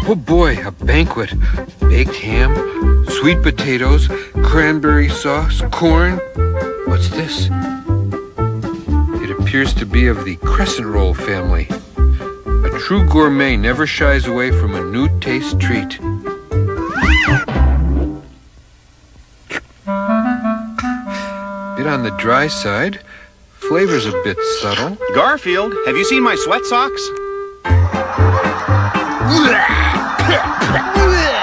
Oh boy, a banquet. Baked ham, sweet potatoes, cranberry sauce, corn. What's this? It appears to be of the crescent roll family. A true gourmet never shies away from a new taste treat. Bit on the dry side. Flavor's a bit subtle. Garfield, have you seen my sweat socks?